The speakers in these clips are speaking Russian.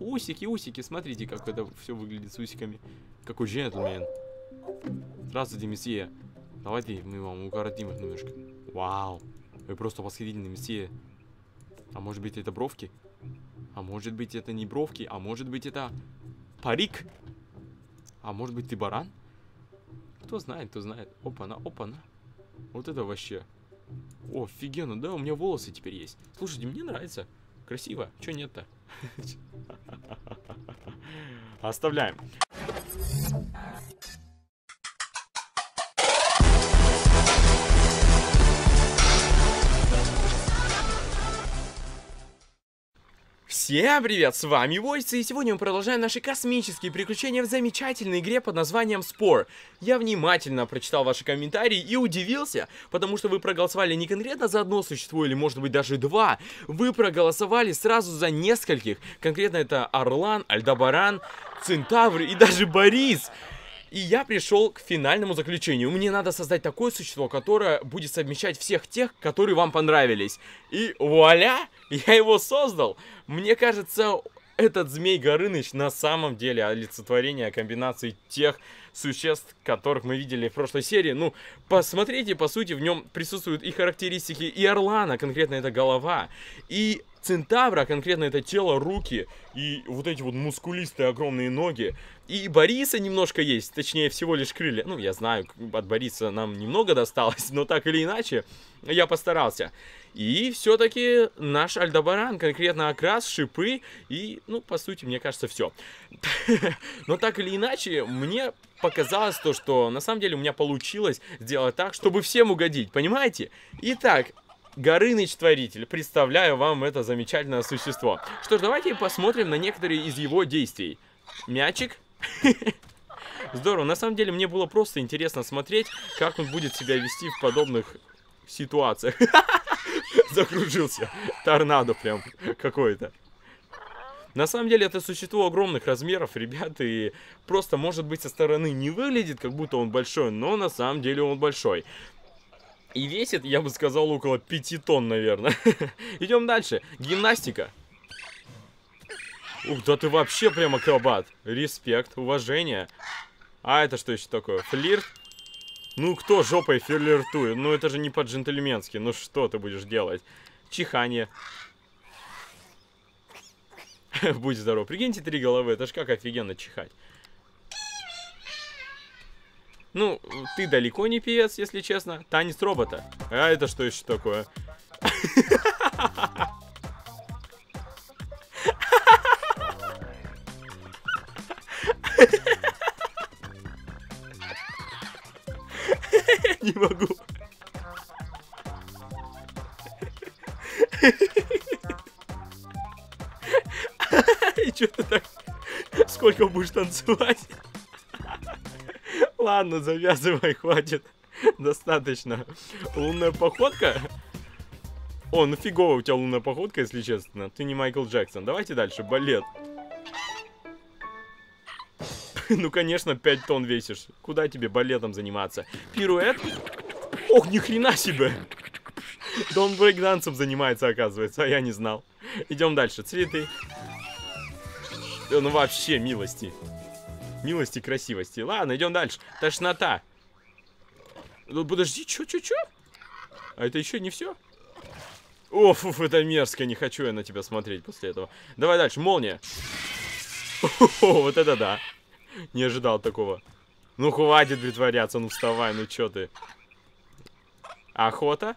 Усики, усики, смотрите, как это все выглядит с усиками. Какой джентльмен. Здравствуйте, месье. Давайте мы вам укоротим их немножко. Вау. Вы просто восхитительный, месье. А может быть это бровки? А может быть это не бровки? А может быть это парик? А может быть ты баран? Кто знает, кто знает. Опа-на, опа-на. Вот это вообще. О, офигенно, да, у меня волосы теперь есть. Слушайте, мне нравится. Красиво. Чё нет-то? Оставляем. Всем привет, с вами Войс, и сегодня мы продолжаем наши космические приключения в замечательной игре под названием Spore. Я внимательно прочитал ваши комментарии и удивился, потому что вы проголосовали не конкретно за одно существо, или может быть даже два. Вы проголосовали сразу за нескольких. Конкретно это Орлан, Альдебаран, Центавр и даже Борис. И я пришел к финальному заключению. Мне надо создать такое существо, которое будет совмещать всех тех, которые вам понравились. И вуаля! Я его создал! Мне кажется, этот Змей Горыныч на самом деле олицетворение комбинации тех существ, которых мы видели в прошлой серии. Ну, посмотрите, по сути, в нем присутствуют и характеристики и Орлана, конкретно это голова, и Центавра, конкретно это тело, руки, и вот эти вот мускулистые огромные ноги. И Бориса немножко есть, точнее всего лишь крылья. Ну, я знаю, от Бориса нам немного досталось, но так или иначе, я постарался. И все-таки наш Альдебаран, конкретно окрас, шипы и, ну, по сути, мне кажется, все. Но так или иначе, мне показалось то, что на самом деле у меня получилось сделать так, чтобы всем угодить, понимаете? Итак, Горыныч-творитель, представляю вам это замечательное существо. Что ж, давайте посмотрим на некоторые из его действий. Мячик. Здорово, на самом деле мне было просто интересно смотреть, как он будет себя вести в подобных ситуациях. Закружился. Торнадо прям какой-то. На самом деле это существо огромных размеров, ребята, и просто, может быть, со стороны не выглядит, как будто он большой, но на самом деле он большой. И весит, я бы сказал, около 5 тонн, наверное. Идем дальше. Гимнастика. Ух, да ты вообще прям акробат. Респект, уважение. А это что еще такое? Флирт? Ну, кто жопой флиртует? Ну, это же не по-джентльменски. Ну, что ты будешь делать? Чихание. Будь здоров. Прикиньте, 3 головы. Это ж как офигенно чихать. Ну, ты далеко не певец, если честно. Танец робота. А это что еще такое? Не могу. И что ты так? Сколько будешь танцевать? Ладно, завязывай, хватит. Достаточно. Лунная походка? О, ну фигово у тебя лунная походка, если честно. Ты не Майкл Джексон. Давайте дальше. Балет. Ну, конечно, 5 тонн весишь. Куда тебе балетом заниматься? Пируэт? Ох, ни хрена себе. Да он брейкдансом занимается, оказывается, а я не знал. Идем дальше. Цветы. Ну, вообще, милости. Милости, красивости. Ладно, идем дальше. Тошнота. Ну, подожди, чё? А это еще не все? Оф, это мерзко, не хочу я на тебя смотреть после этого. Давай дальше, молния. О, вот это да. Не ожидал такого. Ну, хватит притворяться, ну вставай, ну чё ты. Охота?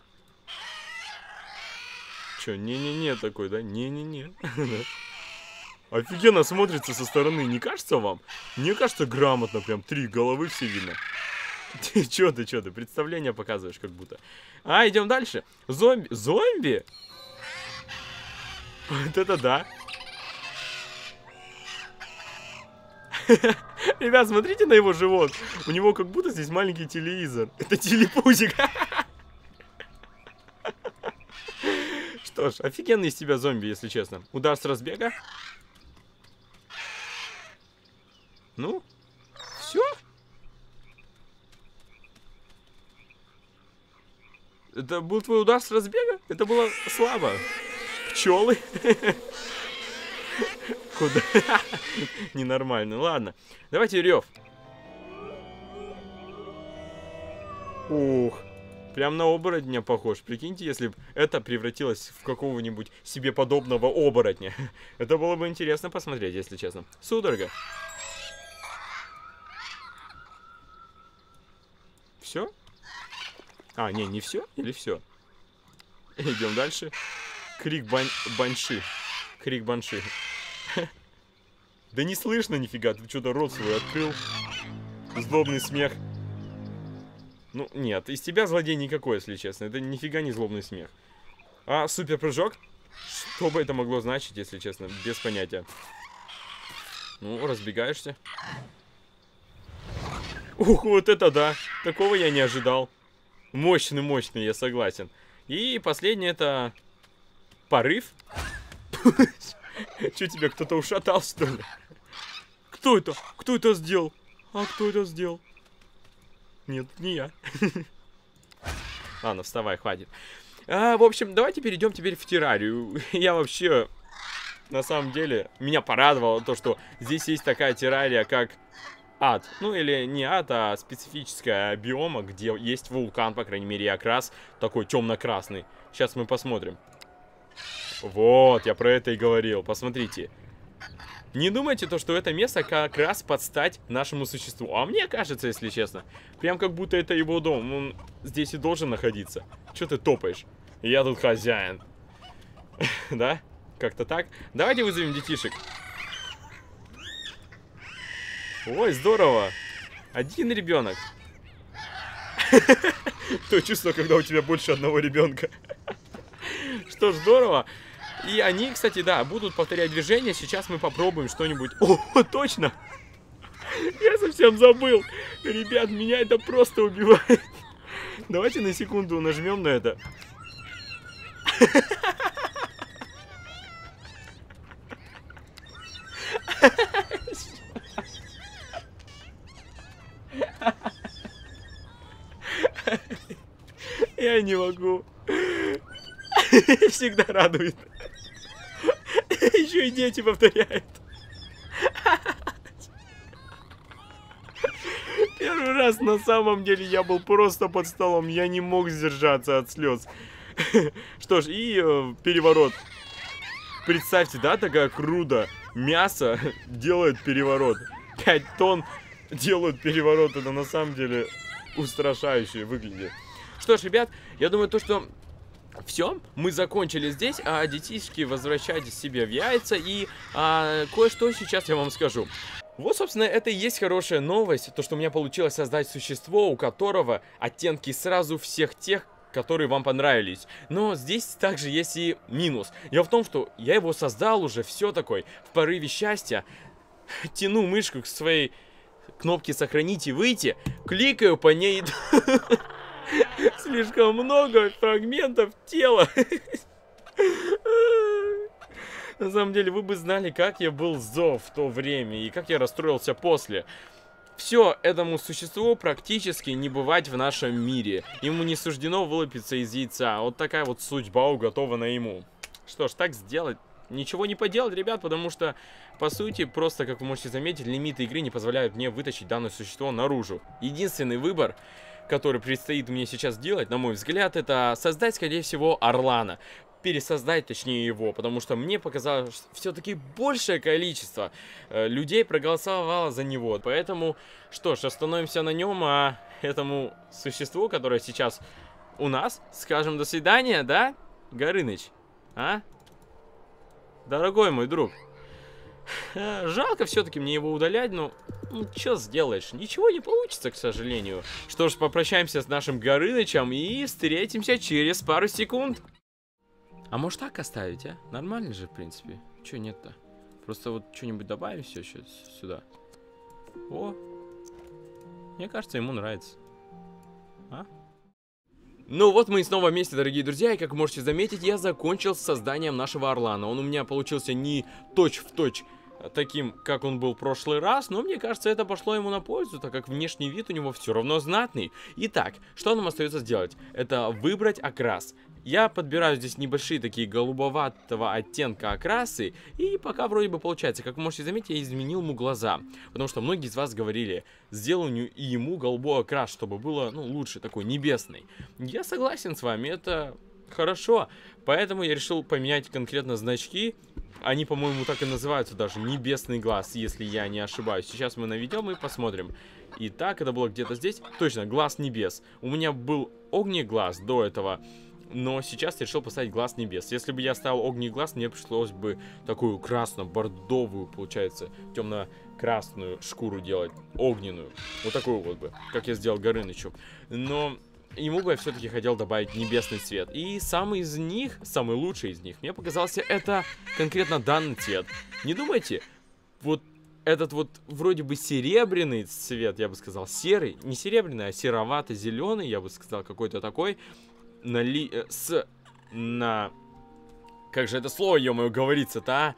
Чё, не-не-не такой, да? Не-не-не. Офигенно смотрится со стороны, не кажется вам? Мне кажется, грамотно, прям 3 головы все видно. Чё ты, представление показываешь как будто. А, идем дальше. Зомби. Зомби? Вот это да. Ребят, смотрите на его живот. У него как будто здесь маленький телевизор. Это телепузик. Что ж, офигенный из тебя зомби, если честно. Удар с разбега. Ну, все. Это был твой удар с разбега? Это было слабо. Пчелы. Куда? Ненормально. Ладно. Давайте рев. Ух. Прям на оборотня похож. Прикиньте, если бы это превратилось в какого-нибудь себе подобного оборотня. Это было бы интересно посмотреть, если честно. Судорога. Все? А, не все? Или все? Идем дальше. Крик банши. Крик банши. Да не слышно нифига. Ты что-то рот свой открыл. Злобный смех. Ну, нет, из тебя злодей никакой, если честно. Это нифига не злобный смех. А, супер прыжок? Что бы это могло значить, если честно? Без понятия. Ну, разбегаешься. Ух, вот это да. Такого я не ожидал. Мощный, мощный, я согласен. И последний это... Порыв? Че, тебя кто-то ушатал, что ли? Кто это? Кто это сделал? А кто это сделал? Нет, не я. Ладно, вставай, хватит. В общем, давайте перейдем теперь в террарию. Я вообще, на самом деле, меня порадовало то, что здесь есть такая террария, как ад. Ну, или не ад, а специфическая биома, где есть вулкан, по крайней мере, окрас такой темно-красный. Сейчас мы посмотрим. Вот, я про это и говорил. Посмотрите. Не думайте то, что это место как раз под стать нашему существу. А мне кажется, если честно, прям как будто это его дом. Он здесь и должен находиться. Че ты топаешь? Я тут хозяин. Да? Как-то так. Давайте вызовем детишек. Ой, здорово. Один ребенок. То чувство, когда у тебя больше одного ребенка. Что ж, здорово. И они, кстати, да, будут повторять движения. Сейчас мы попробуем что-нибудь. О, точно! Я совсем забыл. Ребят, меня это просто убивает. Давайте на секунду нажмем на это. Я не могу. Всегда радует. Еще и дети повторяют. Первый раз на самом деле я был просто под столом. Я не мог сдержаться от слез. Что ж, и переворот. Представьте, да, такая круда. Мясо делает переворот. 5 тонн делают переворот. Это на самом деле устрашающе выглядит. Что ж, ребят, я думаю, то, что... Все, мы закончили здесь, а детишки, возвращайтесь себе в яйца, и кое-что сейчас я вам скажу. Вот, собственно, это и есть хорошая новость, то, что у меня получилось создать существо, у которого оттенки сразу всех тех, которые вам понравились. Но здесь также есть и минус. Дело в том, что я его создал уже, все такой, в порыве счастья, тяну мышку к своей кнопке «Сохранить и выйти», кликаю по ней... Слишком много фрагментов тела. На самом деле, вы бы знали, как я был зол в то время и как я расстроился после. Все этому существу практически не бывать в нашем мире. Ему не суждено вылупиться из яйца. Вот такая вот судьба уготована ему. Что ж, так сделать ничего не поделать, ребят, потому что, по сути, просто, как вы можете заметить, лимиты игры не позволяют мне вытащить данное существо наружу. Единственный выбор, который предстоит мне сейчас делать, на мой взгляд, это создать, скорее всего, Орлана. Пересоздать, точнее, его, потому что мне показалось, что все-таки большее количество людей проголосовало за него. Поэтому, что ж, остановимся на нем, а этому существу, которое сейчас у нас, скажем до свидания, да, Горыныч? А? Дорогой мой друг. Жалко все-таки мне его удалять, но ну, что сделаешь? Ничего не получится, к сожалению. Что ж, попрощаемся с нашим Горынычем и встретимся через пару секунд. А может так оставить, а? Нормально же, в принципе. Че нет-то? Просто вот что-нибудь добавим все сюда. О! Мне кажется, ему нравится. А? Ну вот мы снова вместе, дорогие друзья, и как вы можете заметить, я закончил с созданием нашего Орлана. Он у меня получился не точь-в-точь таким, как он был в прошлый раз, но мне кажется, это пошло ему на пользу, так как внешний вид у него все равно знатный. Итак, что нам остается сделать? Это выбрать окрас. Я подбираю здесь небольшие такие голубоватого оттенка окрасы, и пока вроде бы получается. Как вы можете заметить, я изменил ему глаза, потому что многие из вас говорили, сделаю и ему голубой окрас, чтобы было, ну, лучше, такой небесный. Я согласен с вами, это хорошо, поэтому я решил поменять конкретно значки. Они, по-моему, так и называются даже, небесный глаз, если я не ошибаюсь. Сейчас мы наведем и посмотрим. Итак, это было где-то здесь. Точно, глаз небес. У меня был огненный глаз до этого, но сейчас я решил поставить глаз небес. Если бы я ставил огненный глаз, мне пришлось бы такую красно-бордовую, получается, темно-красную шкуру делать, огненную. Вот такую вот бы, как я сделал Горынычу. Но ему бы я все-таки хотел добавить небесный цвет. И самый из них, самый лучший из них, мне показался это конкретно данный цвет. Не думайте, вот этот вот вроде бы серебряный цвет, я бы сказал, серый, не серебряный, а серовато-зеленый, я бы сказал, какой-то такой, как же это слово, ё-моё, говорится-то, а?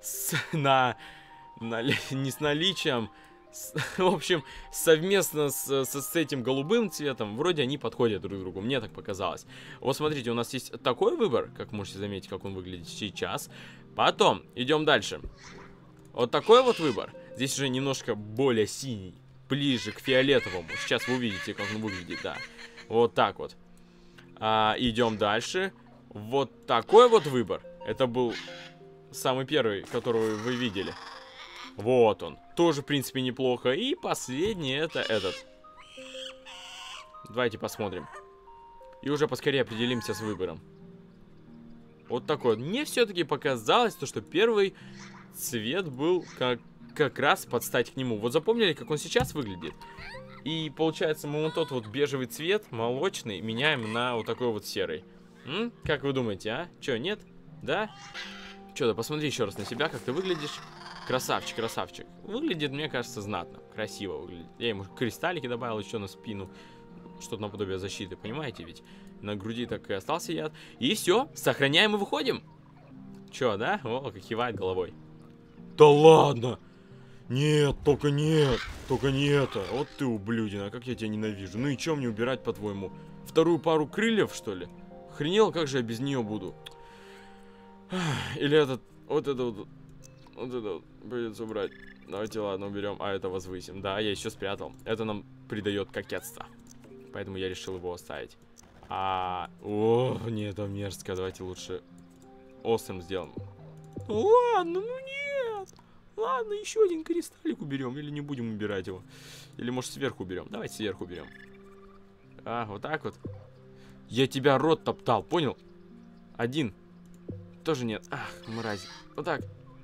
Не с наличием, в общем, совместно с этим голубым цветом, вроде они подходят друг к другу, мне так показалось. Вот смотрите, у нас есть такой выбор, как можете заметить, как он выглядит сейчас. Потом, идем дальше. Вот такой вот выбор. Здесь уже немножко более синий, ближе к фиолетовому. Сейчас вы увидите, как он выглядит, да. Вот так вот. Идем дальше. Вот такой вот выбор. Это был самый первый, который вы видели. Вот он. Тоже, в принципе, неплохо. И последний это этот. Давайте посмотрим. И уже поскорее определимся с выбором. Вот такой. Мне все-таки показалось, что первый цвет был как раз под стать к нему. Вот запомнили, как он сейчас выглядит? И получается, мы вот тот вот бежевый цвет, молочный, меняем на вот такой вот серый. Как вы думаете, а? Чё, нет? Да? Чё, да посмотри еще раз на себя, как ты выглядишь. Красавчик, красавчик. Выглядит, мне кажется, знатно. Красиво выглядит. Я ему кристаллики добавил еще на спину. Что-то наподобие защиты, понимаете ведь? На груди так и остался яд. И все, сохраняем и выходим. Чё, да? О, как кивает головой. Да ладно! Нет, только нет, только не это. Вот ты ублюдина, как я тебя ненавижу. Ну и чё мне убирать, по-твоему? Вторую пару крыльев, что ли? Охренел, как же я без нее буду? Или этот, вот это придется убрать. Давайте, ладно, уберем, а это возвысим. Да, я еще спрятал. Это нам придает кокетство. Поэтому я решил его оставить. О, нет, это мерзко. Давайте лучше острым сделаем. Ладно, ну нет. Ладно, еще один кристаллик уберем. Или не будем убирать его. Или, может, сверху уберем. Давайте сверху уберем. Вот так вот. Я тебя рот топтал, понял? Один. Тоже нет. Ах, мразь. Вот так.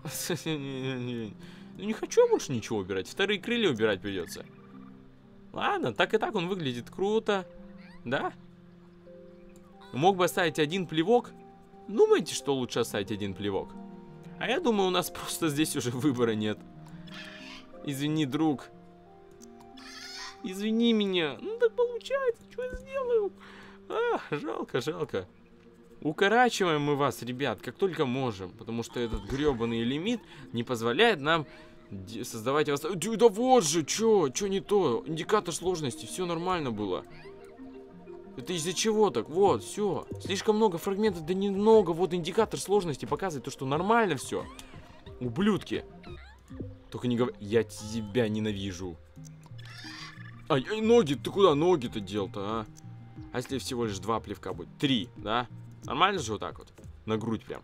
Не хочу больше ничего убирать. Вторые крылья убирать придется. Ладно, так и так он выглядит круто. Да? Мог бы оставить один плевок. Думаете, что лучше оставить один плевок? А я думаю, у нас просто здесь уже выбора нет. Извини, друг. Извини меня. Ну так получается, что я сделаю? Жалко, жалко. Укорачиваем мы вас, ребят, как только можем. Потому что этот гребаный лимит не позволяет нам создавать вас. Да вот же, чё не то? Индикатор сложности, все нормально было. Это из-за чего так? Вот, все. Слишком много фрагментов, да немного. Вот индикатор сложности показывает то, что нормально все. Ублюдки. Только не говори. Я тебя ненавижу. Ноги, ты куда ноги-то дел-то, а? А если всего лишь 2 плевка будет? 3, да? Нормально же вот так вот? На грудь прям.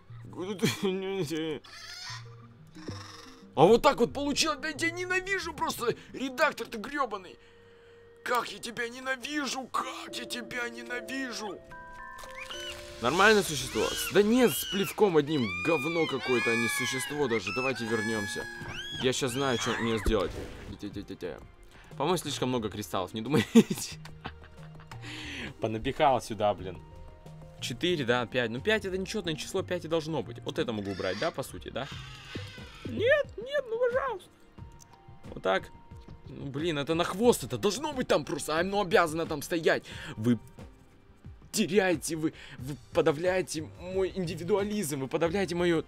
А вот так вот получилось. Да я тебя ненавижу просто. Редактор ты гребаный. Как я тебя ненавижу. Как я тебя ненавижу. Нормальное существо? Да нет, с плевком одним. Говно какое-то, а не существо даже. Давайте вернемся. Я сейчас знаю, что мне сделать. По-моему, слишком много кристаллов. Не думаете? Понапихал сюда, блин. 4, да, 5. Ну 5 это нечетное число, 5 и должно быть. Вот это могу убрать, да, по сути, да? Нет, ну пожалуйста. Вот так. Ну, блин, это на хвост, это должно быть там просто. Оно обязано там стоять. Вы теряете, вы подавляете мой индивидуализм, вы подавляете мой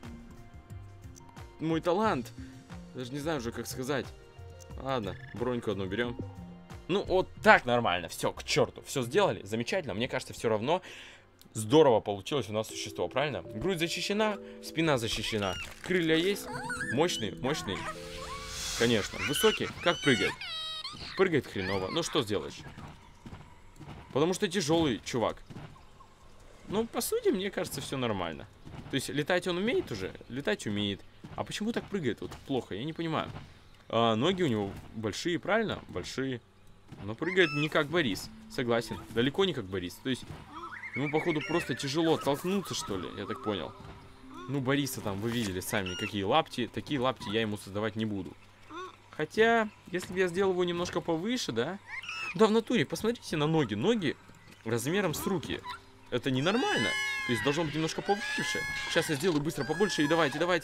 талант. Даже не знаю уже, как сказать. Ладно, броньку одну берем. Ну, вот так нормально. Все, к черту. Все сделали. Замечательно. Мне кажется, все равно Здорово получилось у нас существо, правильно? Грудь защищена, спина защищена. Крылья есть? Мощные, мощные. Конечно. Высокий? Как прыгает? Прыгает хреново. Ну что сделаешь? Потому что тяжелый чувак. Ну, по сути, мне кажется, все нормально. То есть, летать он умеет уже? Летать умеет. А почему так прыгает? Вот плохо, я не понимаю. Ноги у него большие, правильно? Большие. Но прыгает не как Борис. Согласен. Далеко не как Борис. То есть, ему, походу, просто тяжело оттолкнуться, что ли. Я так понял. Ну, Бориса там, вы видели сами, какие лапти. Такие лапти я ему создавать не буду. Хотя, если бы я сделал его немножко повыше, да? Да, в натуре, посмотрите на ноги. Ноги размером с руки. Это ненормально. То есть должно быть немножко повыше. Сейчас я сделаю быстро побольше и давайте, давайте.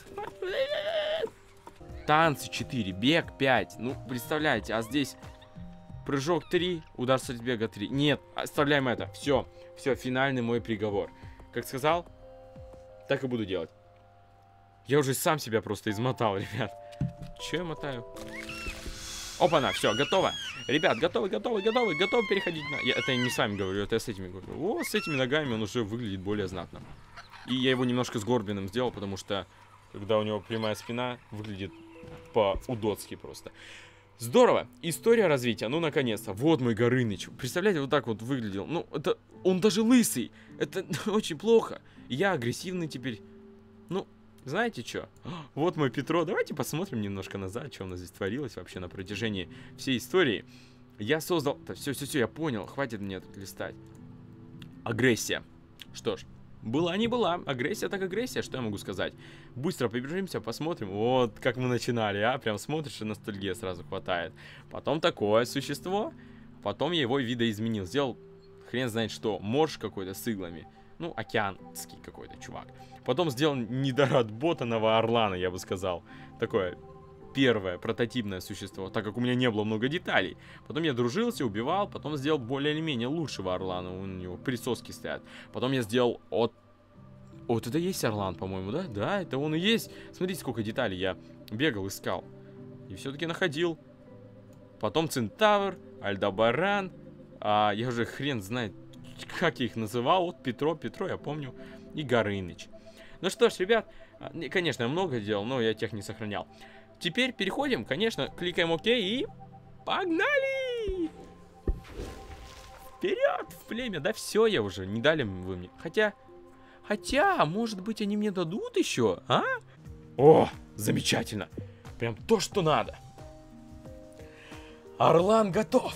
Танцы 4, бег 5. Ну, представляете, а здесь прыжок 3, удар с разбега 3. Нет, оставляем это. Все, все, финальный мой приговор. Как сказал, так и буду делать. Я уже сам себя просто измотал, ребят. Че я мотаю? Опа-на, все, готово. Ребят, готовы переходить на... Это я не с вами говорю, это я с этими говорю. О, с этими ногами он уже выглядит более знатно. И я его немножко сгорбленным сделал, потому что, когда у него прямая спина, выглядит по-удотски просто. Здорово. История развития, ну, наконец-то. Вот мой Горыныч. Представляете, вот так вот выглядел. Ну, это... Он даже лысый. Это очень плохо. Я агрессивный теперь. Ну... Знаете что? Вот мой Петро. Давайте посмотрим немножко назад, что у нас здесь творилось вообще на протяжении всей истории. Я создал... Да, все, я понял. Хватит мне тут листать. Агрессия. Что ж, была не была. Агрессия так агрессия. Что я могу сказать? Быстро побежимся, посмотрим. Вот как мы начинали, а? Прям смотришь, и ностальгия сразу хватает. Потом такое существо. Потом я его видоизменил. Сделал хрен знает что. Морж какой-то с иглами. Ну, океанский какой-то чувак. Потом сделал недоработанного орлана, я бы сказал. Такое первое прототипное существо, так как у меня не было много деталей. Потом я дружился, убивал. Потом сделал более или менее лучшего орлана. У него присоски стоят. Потом я сделал от... Вот это и есть орлан, по-моему, да? Да, это он и есть. Смотрите, сколько деталей я бегал, искал. И все-таки находил. Потом Центавр, Альдебаран. Я уже хрен знает, как я их называл. Вот Петро, я помню. И Горыныч. Ну что ж, ребят, конечно, я много делал, но я тех не сохранял. Теперь переходим, конечно, кликаем ОК и... Погнали! Вперед, в племя! Да все, я уже, не дали вы мне. Хотя, может быть, они мне дадут еще, а? О, замечательно! Прям то, что надо. Орлан готов!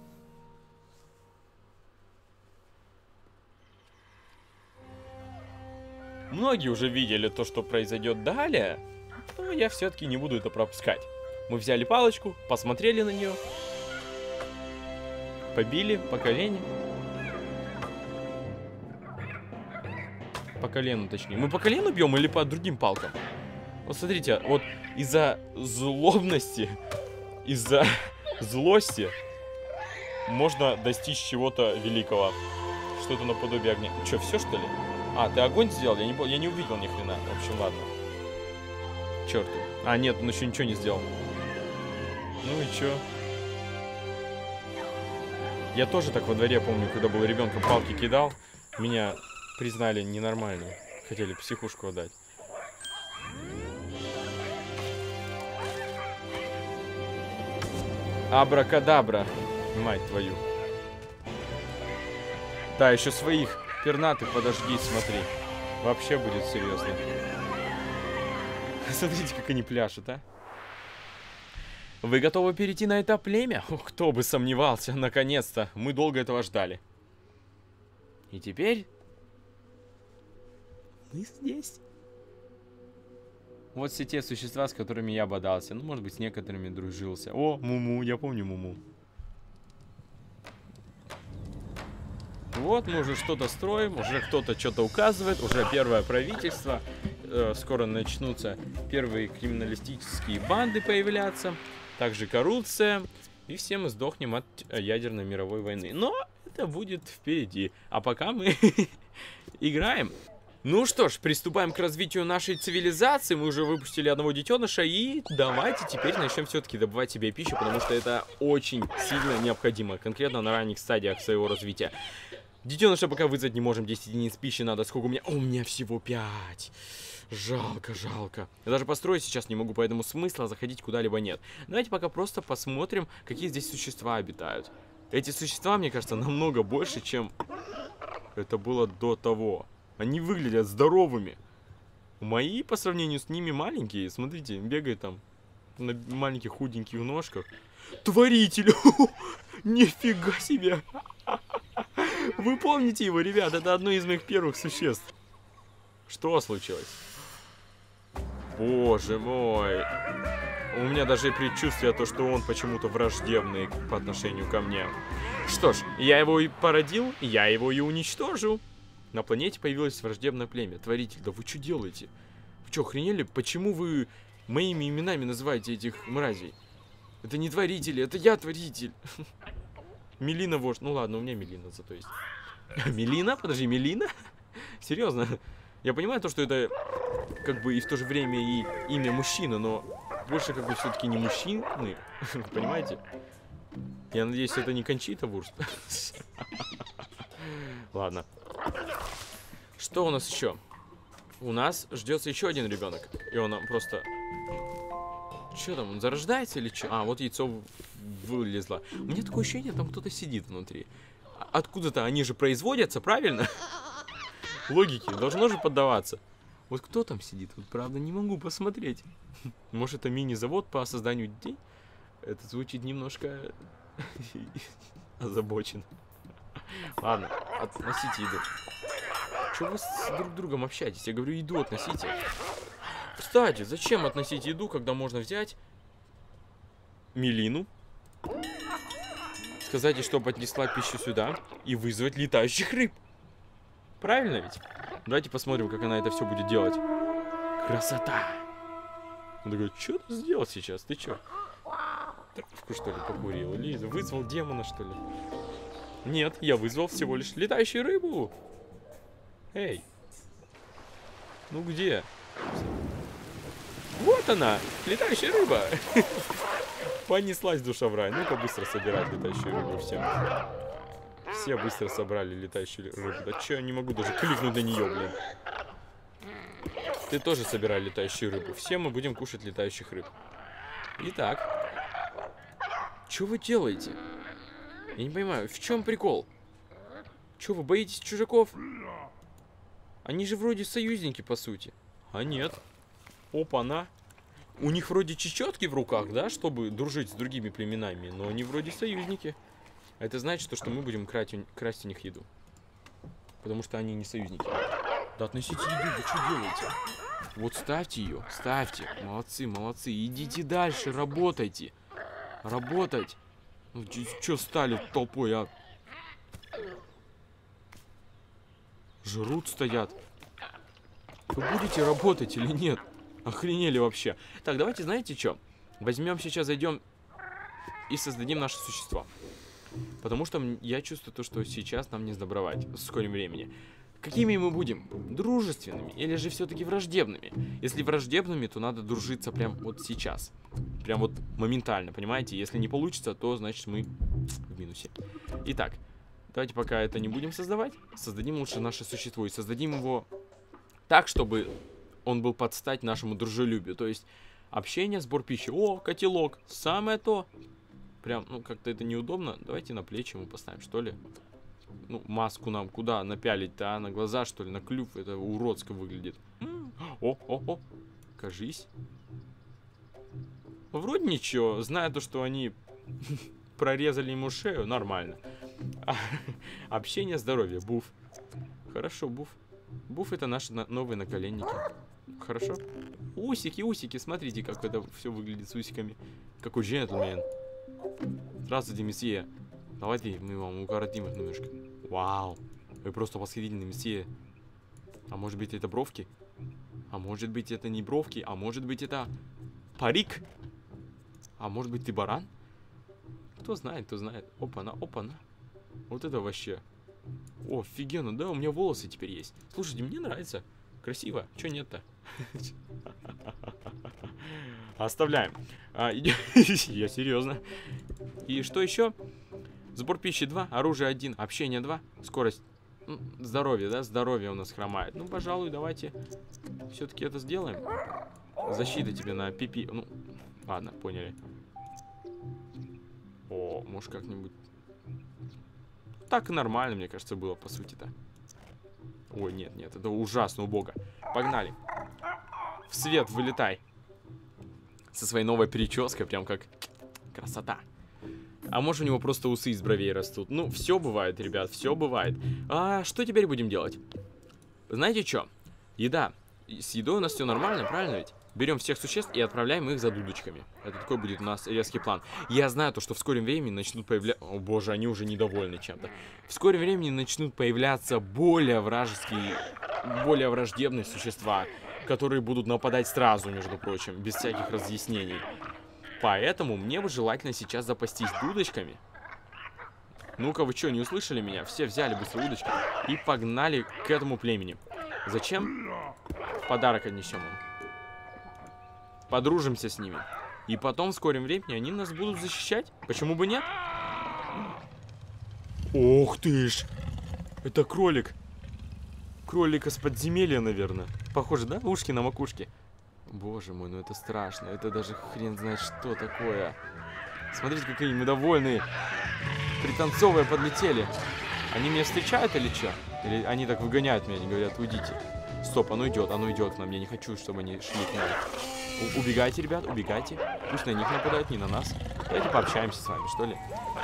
Многие уже видели то, что произойдет далее, но я все-таки не буду это пропускать. Мы взяли палочку, посмотрели на нее, побили по колену. По колену, точнее. Мы по колену бьем или по другим палкам? Вот смотрите, вот из-за злобности, из-за злости можно достичь чего-то великого. Что-то наподобие огня. Че, все что ли? А, ты огонь сделал? Я не увидел ни хрена. В общем, ладно. Черт. А, нет, он еще ничего не сделал. Ну и чё? Я тоже так во дворе, помню, когда был ребенком, палки кидал. Меня признали ненормальным. Хотели психушку отдать. Абракадабра. Мать твою. Да, еще своих пернатых подожди, смотри. Вообще будет серьезно. Смотрите, как они пляшут, а. Вы готовы перейти на это племя? Ох, кто бы сомневался. Наконец-то. Мы долго этого ждали. И теперь... мы здесь. Вот все те существа, с которыми я бодался. Ну, может быть, с некоторыми дружился. О, Муму. Я помню Муму. Вот, мы уже что-то строим, уже кто-то что-то указывает, уже первое правительство, скоро начнутся первые криминалистические банды появляться, также коррупция, и все мы сдохнем от ядерной мировой войны. Но это будет впереди, а пока мы играем. Ну что ж, приступаем к развитию нашей цивилизации. Мы уже выпустили одного детеныша, и давайте теперь начнем все-таки добывать себе пищу, потому что это очень сильно необходимо, конкретно на ранних стадиях своего развития. Детеныша пока вызвать не можем. 10 единиц пищи надо. Сколько у меня? О, у меня всего 5. Жалко, жалко. Я даже построить сейчас не могу, поэтому смысла заходить куда-либо нет. Давайте пока просто посмотрим, какие здесь существа обитают. Эти существа, мне кажется, намного больше, чем это было до того. Они выглядят здоровыми. Мои по сравнению с ними маленькие. Смотрите, бегает там на маленьких худеньких ножках. Творитель! Нифига себе! Вы помните его, ребят? Это одно из моих первых существ. Что случилось? Боже мой. У меня даже предчувствие, то, что он почему-то враждебный по отношению ко мне. Что ж, я его и породил, я его и уничтожу. На планете появилось враждебное племя. Творитель, да вы что делаете? Вы что, охренели? Почему вы моими именами называете этих мразей? Это не творители, это я творитель. Мелина вождь. Ну ладно, у меня Мелина зато есть. Мелина? Подожди, Мелина? Серьезно? Я понимаю то, что это как бы и в то же время и имя мужчина, но больше как бы все-таки не мужчины. Понимаете? Я надеюсь, это не Кончита Вурст. Ладно. Что у нас еще? У нас ждется еще один ребенок. И он просто... Что там, он зарождается или что? А, вот яйцо вылезло. У меня такое ощущение, там кто-то сидит внутри. Откуда-то они же производятся, правильно? Логике должно же поддаваться. Вот кто там сидит? Вот правда не могу посмотреть. Может, это мини-завод по созданию детей? Это звучит немножко озабочен. Ладно, относите еду. Чего вы с друг другом общаетесь? Я говорю, еду относите. Кстати, зачем относить еду, когда можно взять Мелину, сказать ей, чтобы отнесла пищу сюда и вызвать летающих рыб? Правильно ведь? Давайте посмотрим, как она это все будет делать. Красота! Он такой, что ты сделал сейчас? Ты что? Травку, что ли, покурил? Или вызвал демона, что ли? Нет, я вызвал всего лишь летающую рыбу. Эй. Ну где? Вот она, летающая рыба. Понеслась душа в рай. Ну-ка быстро собирать летающую рыбу всем. Все быстро собрали летающую рыбу. Да че, я не могу даже кликнуть на нее, блин. Ты тоже собирай летающую рыбу. Все мы будем кушать летающих рыб. Итак. Что вы делаете? Я не понимаю, в чем прикол? Че, вы боитесь чужаков? Они же вроде союзники, по сути. А нет. Опа-на. У них вроде чечетки в руках, да, чтобы дружить с другими племенами. Но они вроде союзники. Это значит, что мы будем красть у них еду. Потому что они не союзники. Да относите еду, вы что делаете? Вот ставьте ее, ставьте. Молодцы, молодцы. Идите дальше, работайте. Работать. Ну, что стали толпой, а? Жрут, стоят. Вы будете работать или нет? Охренели вообще. Так, давайте, знаете что? Возьмем сейчас, зайдем и создадим наше существо. Потому что я чувствую то, что сейчас нам не сдобровать в скором времени. Какими мы будем? Дружественными или же все-таки враждебными? Если враждебными, то надо дружиться прям вот сейчас. Прям вот моментально, понимаете? Если не получится, то значит мы в минусе. Итак, давайте пока это не будем создавать. Создадим лучше наше существо и создадим его так, чтобы он был под стать нашему дружелюбию. То есть общение, сбор пищи. О, котелок, самое то. Прям, ну, как-то это неудобно. Давайте на плечи ему поставим, что ли. Ну, маску нам куда напялить-то, а? На глаза, что ли? На клюв? Это уродско выглядит. О. Кажись. Вроде ничего. Зная то, что они прорезали ему шею, нормально. Общение, здоровье. Буф. Хорошо, буф. Буф — это наши новые наколенники. Хорошо. Усики, усики. Смотрите, как это все выглядит с усиками. Какой джентльмен. Здравствуйте, месье. Давайте мы вам укоротим их немножко. Вау. Вы просто восхитительный, месье. А может быть, это бровки? А может быть, это не бровки? А может быть, это парик? А может быть, ты баран? Кто знает, кто знает. Опа-на, опа-на. Вот это вообще. О, офигенно, да, у меня волосы теперь есть. Слушайте, мне нравится. Красиво. Чё нет-то? Оставляем. Я серьезно. И что еще? Сбор пищи 2, оружие 1, общение 2, скорость Здоровье, да? Здоровье у нас хромает. Ну, пожалуй, давайте все-таки это сделаем. Защита тебе на пипи. Ну, ладно, поняли. О, может как-нибудь... Так и нормально, мне кажется, было, по сути-то. Ой, нет, это ужасно убого. Погнали. В свет вылетай. Со своей новой прической, прям как красота. А может, у него просто усы из бровей растут. Ну, все бывает, ребят, все бывает. А что теперь будем делать? Знаете что? Еда. С едой у нас все нормально, правильно ведь? Берем всех существ и отправляем их за дудочками. Это такой будет у нас резкий план. Я знаю то, что в скором времени начнут появляться... О боже, они уже недовольны чем-то. В скором времени начнут появляться более вражеские, более враждебные существа, которые будут нападать сразу, между прочим, без всяких разъяснений. Поэтому мне бы желательно сейчас запастись дудочками. Ну-ка, вы что, не услышали меня? Все взяли быстро удочки и погнали к этому племени. Зачем? Подарок отнесем им. Подружимся с ними. И потом в скором времени они нас будут защищать. Почему бы нет? Ох ты ж! Это кролик. Кролик из подземелья, наверное. Похоже, да? Ушки на макушке. Боже мой, ну это страшно. Это даже хрен знает, что такое. Смотрите, какие мы довольные. Пританцовые подлетели. Они меня встречают или что? Или они так выгоняют меня, они говорят, уйдите. Стоп, оно идет к нам. Я не хочу, чтобы они шли к нам. Убегайте, ребят, убегайте. Пусть на них нападают, не на нас. Давайте пообщаемся с вами, что ли.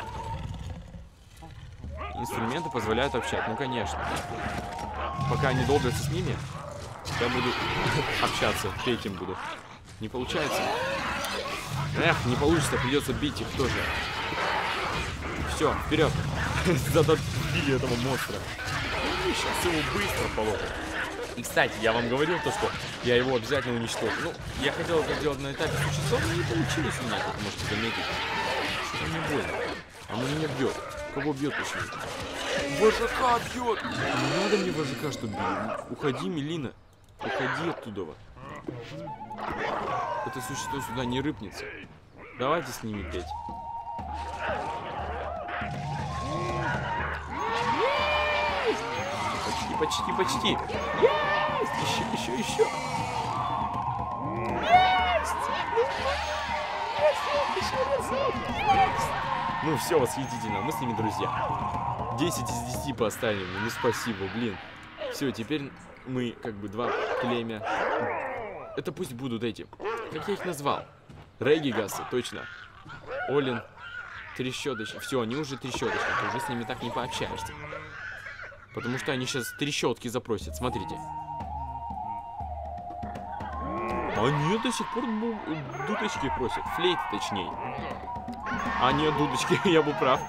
Инструменты позволяют общаться. Ну, конечно. Пока они долбятся с ними, я буду общаться, петь им буду. Не получается. Эх, не получится, придется бить их тоже. Все, вперед. Задобили этого монстра. Сейчас его быстро положим. И, кстати, я вам говорил то, что я его обязательно уничтожу. Ну, я хотел это сделать на этапе существа, но не получилось у меня, как вы можете заметить. Что-то мне больно. Оно меня бьет. Кого бьет, точнее? Вожака бьет! Не надо мне вожака, чтобы били. Уходи, Мелина. Уходи оттуда. Это существо сюда не рыпнется. Давайте с ними петь. Почти. Есть! Еще. Есть! Ну все, восхитительно. Мы с ними друзья. 10 из 10 поставили. Ну спасибо, блин. Все, теперь мы как бы два племя. Это пусть будут эти. Как я их назвал? Регигасы, точно. Олин, трещоточки. Все, они уже трещоточки. Ты уже с ними так не пообщаешься. Потому что они сейчас трещотки запросят. Смотрите. Они до сих пор дудочки просят. Флейты, точнее. А нет, дудочки, я был прав.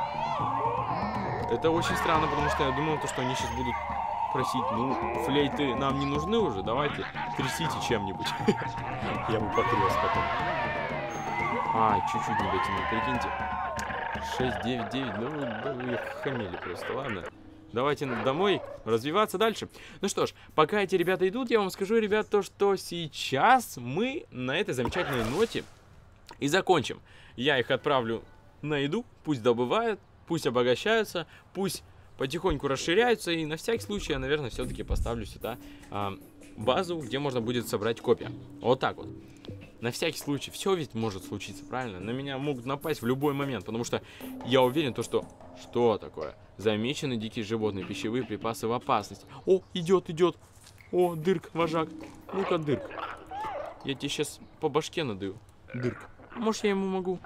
Это очень странно, потому что я думал, что они сейчас будут просить. Ну, флейты нам не нужны уже. Давайте трясите чем-нибудь. Я бы потряс потом. А, чуть-чуть не дотянул, прикиньте. 6, 9, 9. Ну, вы хамели просто, ладно. Давайте домой развиваться дальше. Ну что ж, пока эти ребята идут, я вам скажу, ребят, то, что сейчас мы на этой замечательной ноте и закончим. Я их отправлю на еду, пусть добывают, пусть обогащаются, пусть потихоньку расширяются. И на всякий случай я, наверное, все-таки поставлю сюда базу, где можно будет собрать копья. Вот так вот. На всякий случай. Все ведь может случиться, правильно? На меня могут напасть в любой момент, потому что я уверен, то, что... Что такое? Замечены дикие животные, пищевые припасы в опасности. О, идет. О, Дырк, вожак. Ну-ка, Дырк. Я тебе сейчас по башке надаю. Дырк. Может, я ему могу?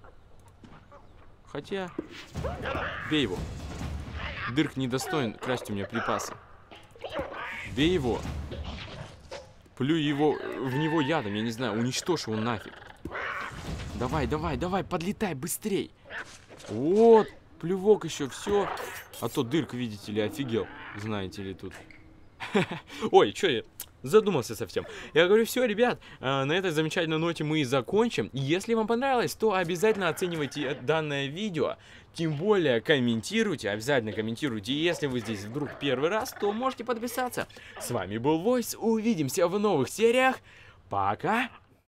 Хотя... Бей его. Дырк недостоин красть у меня припасы. Бей его. Плюй его, в него ядом, я не знаю, уничтожь его нафиг. Давай, подлетай быстрей. Вот, плювок еще, все. А то Дырк, видите ли, офигел, знаете ли, тут. Ой, что я задумался совсем. Я говорю, все, ребят, на этой замечательной ноте мы и закончим. Если вам понравилось, то обязательно оценивайте данное видео. Тем более комментируйте, обязательно комментируйте. И если вы здесь вдруг первый раз, то можете подписаться. С вами был Войс, увидимся в новых сериях. Пока!